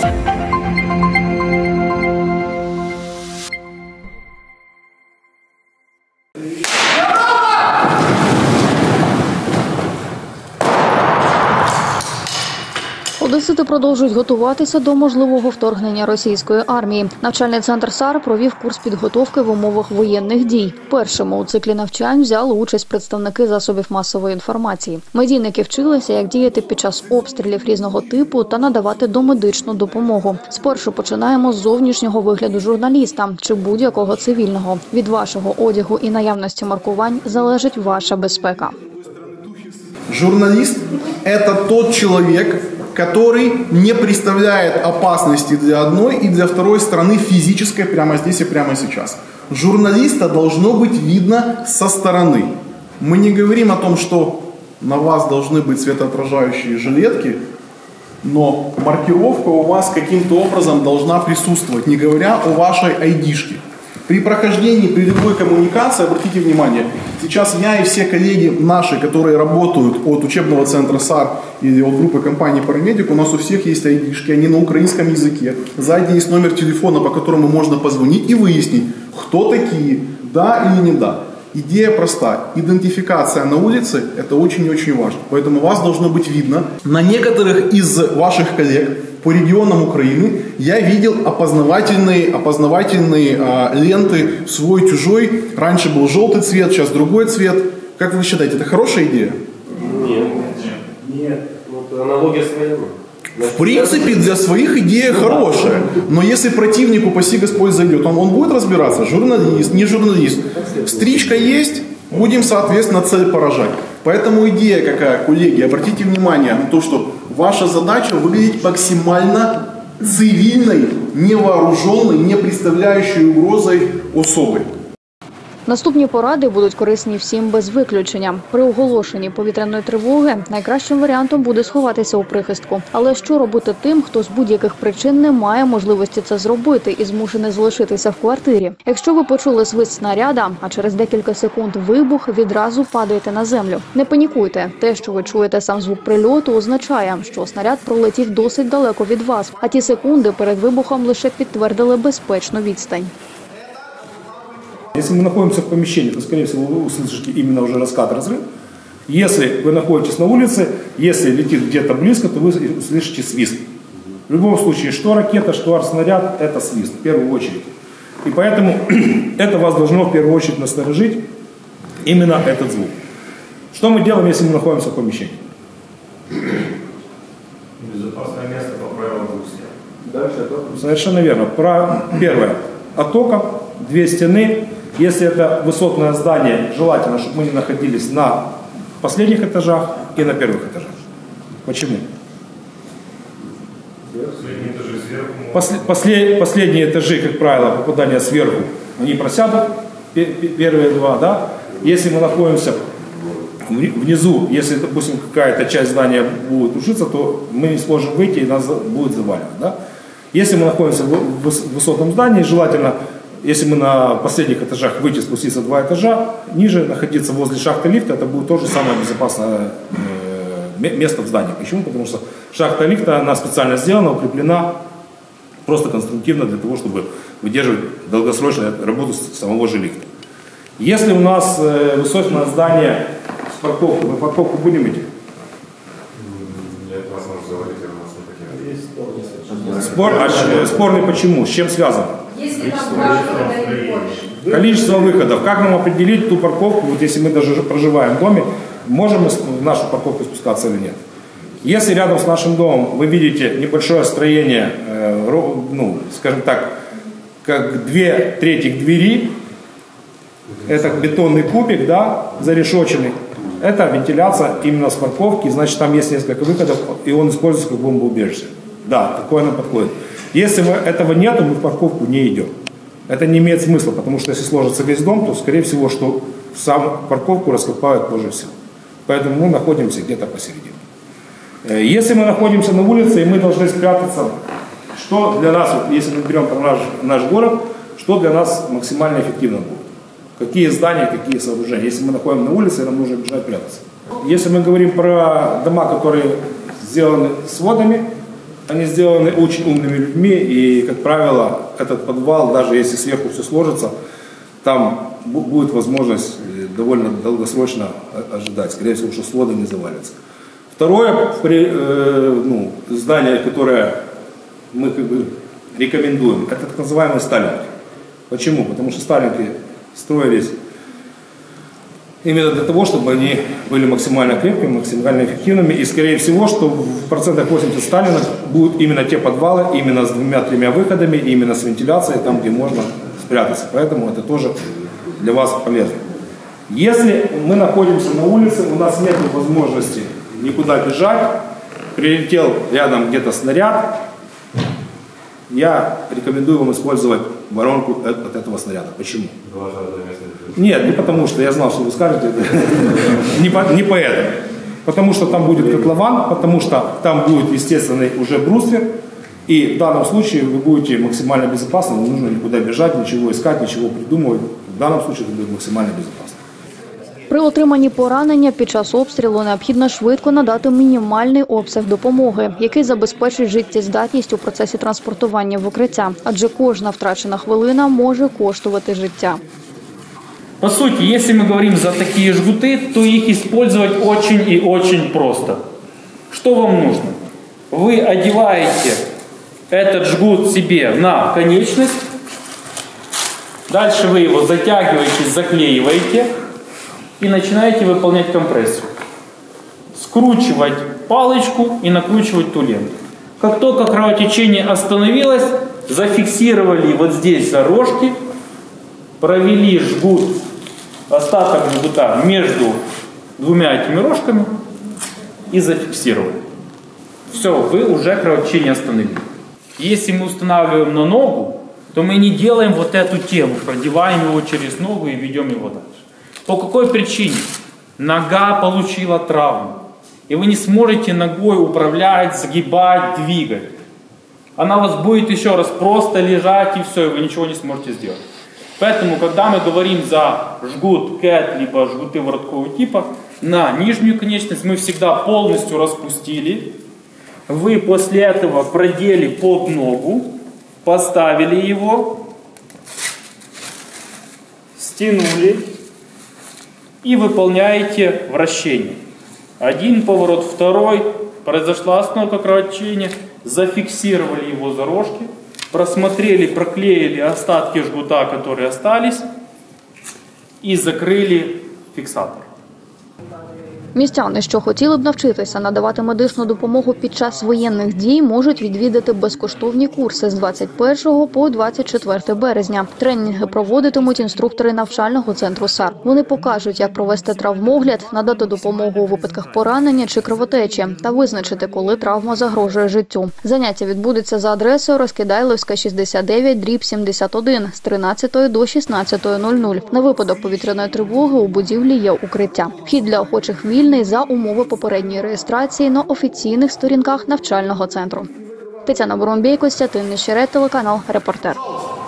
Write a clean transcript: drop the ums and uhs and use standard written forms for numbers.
Одесити продовжують готуватися до можливого вторгнення російської армії. Навчальний центр САР провів курс підготовки в умовах воєнних дій. Першими у циклі навчань взяли участь представники засобів масової інформації. Медійники вчилися, як діяти під час обстрілів різного типу та надавати домедичну допомогу. Спершу починаємо з зовнішнього вигляду журналіста чи будь-якого цивільного. Від вашого одягу і наявності маркувань залежить ваша безпека. Журналист – это тот человек, который не представляет опасности для одной и для второй стороны физической прямо здесь и прямо сейчас. Журналиста должно быть видно со стороны. Мы не говорим о том, что на вас должны быть светоотражающие жилетки, но маркировка у вас каким-то образом должна присутствовать, не говоря о вашей айдишке. При прохождении, при любой коммуникации, обратите внимание, сейчас я и все коллеги наши, которые работают от учебного центра САР или от группы компании «Парамедик», у нас у всех есть айдишки, они на украинском языке. Сзади есть номер телефона, по которому можно позвонить и выяснить, кто такие, да или не да. Идея проста. Идентификация на улице – это очень и очень важно. Поэтому вас должно быть видно. На некоторых из ваших коллег по регионам Украины я видел опознавательные ленты свой-чужой. Раньше был желтый цвет, сейчас другой цвет. Как вы считаете, это хорошая идея? Нет. Вот аналогия с военным. В принципе, для своих идея хорошая. Но если противнику, паси Господь, зайдет, он будет разбираться, журналист, не журналист. Стричка есть, будем, соответственно, цель поражать. Поэтому идея какая, коллеги, обратите внимание на то, что ваша задача выглядеть максимально цивильной, невооруженной, не представляющей угрозой особой. Наступні поради будуть корисні всім без виключення. При оголошенні повітряної тривоги найкращим варіантом буде сховатися у прихистку. Але що робити тим, хто з будь-яких причин не має можливості це зробити і змушений залишитися в квартирі? Якщо ви почули свист снаряда, а через декілька секунд вибух, відразу падаєте на землю. Не панікуйте. Те, що ви чуєте сам звук прильоту, означає, що снаряд пролетів досить далеко від вас, а ті секунди перед вибухом лише підтвердили безпечну відстань. Если мы находимся в помещении, то, скорее всего, вы услышите именно уже раскат, разрыв. Если вы находитесь на улице, если летит где-то близко, то вы услышите свист. В любом случае, что ракета, что артснаряд – это свист, в первую очередь. И поэтому это вас должно в первую очередь насторожить, именно этот звук. Что мы делаем, если мы находимся в помещении? Безопасное место по правилам двух стен. Дальше это? Совершенно верно. Первое – оттоком, 2 стены. Если это высотное здание, желательно, чтобы мы не находились на последних этажах и на первых этажах. Почему? Последние этажи, как правило, попадание сверху, они просядут, первые 2, да? Если мы находимся внизу, если, допустим, какая-то часть здания будет рушиться, то мы не сможем выйти и нас будет заваливать, да? Если мы находимся в высотном здании, желательно, если мы на последних этажах выйти, спуститься 2 этажа, ниже находиться возле шахты лифта, это будет тоже самое безопасное место в здании. Почему? Потому что шахта лифта, она специально сделана, укреплена просто конструктивно для того, чтобы выдерживать долгосрочную работу самого же лифта. Если у нас высотное здание с парковкой, мы парковку будем идти? Спорный почему? С чем связан? Количество выходов. Как нам определить ту парковку, вот если мы даже проживаем в доме, можем мы в нашу парковку спускаться или нет? Если рядом с нашим домом вы видите небольшое строение, ну, скажем так, как 2/3 двери, это бетонный кубик, да, зарешоченный, это вентиляция именно с парковки, значит там есть несколько выходов, и он используется как бомбоубежище. Да, такое нам подходит. Если этого нет, мы в парковку не идем. Это не имеет смысла, потому что если сложится весь дом, то скорее всего, что сам парковку раскопают позже всего. Поэтому мы находимся где-то посередине. Если мы находимся на улице и мы должны спрятаться, что для нас, вот, если мы берем наш город, что для нас максимально эффективно будет? Какие здания, какие сооружения? Если мы находимся на улице, нам нужно бежать прятаться. Если мы говорим про дома, которые сделаны сводами, Они сделаны очень умными людьми, и, как правило, этот подвал, даже если сверху все сложится, там будет возможность довольно долгосрочно ожидать. Скорее всего, что своды не завалятся. Второе здание, которое мы рекомендуем, это так называемые сталинки. Почему? Потому что сталинки строились именно для того, чтобы они были максимально крепкими, максимально эффективными. И скорее всего, что в процентах 80 сталинок будут именно те подвалы, именно с 2-3 выходами, именно с вентиляцией, там, где можно спрятаться. Поэтому это тоже для вас полезно. Если мы находимся на улице, у нас нет возможности никуда бежать, прилетел рядом где-то снаряд, я рекомендую вам использовать воронку от этого снаряда. Почему? Нет, не потому что, я знал, что вы скажете, не поэтому. Потому что там будет котлован, потому что там будет естественный уже бруствер, и в данном случае вы будете максимально безопасны, не нужно никуда бежать, ничего искать, ничего придумывать. В данном случае это будет максимально безопасно. При отриманні поранення під час обстрілу необхідно швидко надати мінімальний обсяг допомоги, який забезпечить життєздатність у процесі транспортування в укриття, адже кожна втрачена хвилина може коштувати життя. По сути, если мы говорим за такие жгуты, то их использовать очень и очень просто. Что вам нужно? Вы одеваете этот жгут себе на конечность, дальше вы его затягиваете, заклеиваете и начинаете выполнять компрессию. Скручивать палочку и накручивать ту ленту. Как только кровотечение остановилось, зафиксировали вот здесь за рожки, провели жгут, остаток жгута между двумя этими рожками и зафиксировали. Все, вы уже кровотечение остановили. Если мы устанавливаем на ногу, то мы не делаем вот эту тему, продеваем его через ногу и ведем его дальше. По какой причине? Нога получила травму, и вы не сможете ногой управлять, сгибать, двигать. Она у вас будет еще раз просто лежать, и все, и вы ничего не сможете сделать. Поэтому, когда мы говорим за жгут CAT, либо жгуты вороткового типа, на нижнюю конечность мы всегда полностью распустили. Вы после этого продели под ногу, поставили его, стянули и выполняете вращение. Один поворот, второй, произошла остановка кровотечения, зафиксировали его за рожки, просмотрели, проклеили остатки жгута, которые остались, и закрили фиксатор. Містяни, що хотіли б навчитися надавати медичну допомогу під час воєнних дій, можуть відвідати безкоштовні курси з 21 по 24 березня. Тренінги проводитимуть інструктори навчального центру САР. Вони покажуть, як провести травмогляд, надати допомогу у випадках поранення чи кровотечі та визначити, коли травма загрожує життю. Заняття відбудеться за адресою Розкидайлівська, 69/71 з 13 до 16:00. На випадок повітряної тривоги у будівлі є укриття. Вхід для охочих вільний за умови попередньої реєстрації на офіційних сторінках навчального центру. Тетяна Боромбій, Костянтин Нищерет, телеканал «Репортер».